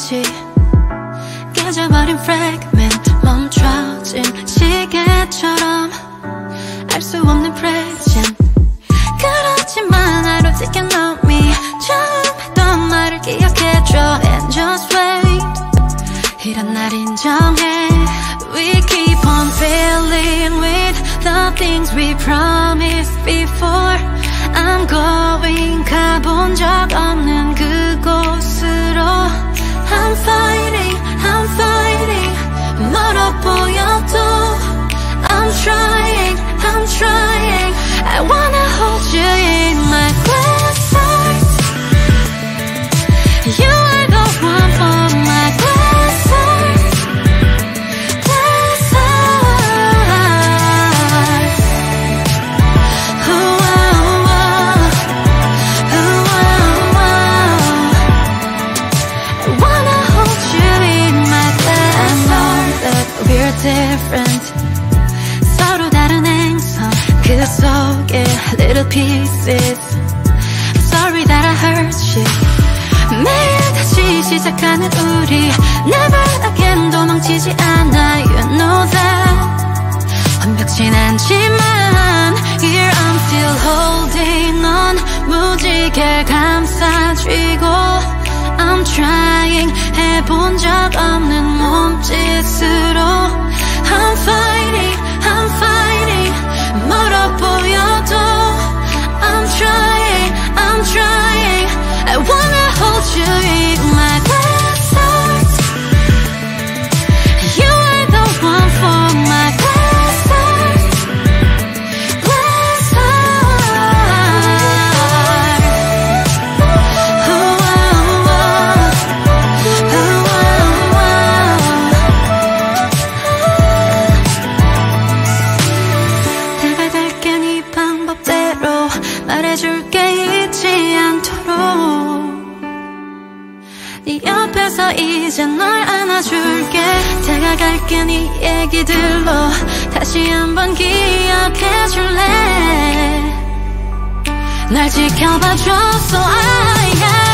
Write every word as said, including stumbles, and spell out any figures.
마치 깨져버린 fragment, 멈춰진 시계처럼 알 수 없는 present. 그렇지만 I don't think you know me. 처음 했던 말을 기억해줘 and just wait. 이런 날 인정해. We keep on failing with the things we promised before. I'm going 가본 적 없는 그곳으로. I'm fighting, I'm fighting. 멀어 보여도 I'm trying, I'm trying. I wanna hold you in my glass heart. You are the one for my glass heart. Glass heart. Ooh, oh, oh. Ooh, oh, oh. I wanna hold you in my glass heart. I know that we're different. 서로 다른 행성 그 속에 little pieces. Sorry that I hurt you. 매일 다시 시작하는 우리 Never again 도망치지 않아. You know that. 완벽진 않지만 Here I'm still holding on. 무지개 감싸쥐고 I'm trying 해본 적 없는 몸짓으로 I'm fighting, I'm fighting. 멀어 보여도 I'm trying, I'm trying. I wanna hold you in my glass heart. You are the one for my glass heart. Glass heart. Ooh, oh, oh. Ooh, oh, oh. 다가갈게 네 방법대로. 말해줄게 잊지 않도록. 네 옆에서 이제 널 안아줄게. 다가갈게 네 얘기들로. 다시 한번 기억해줄래. 날 지켜봐줘 so I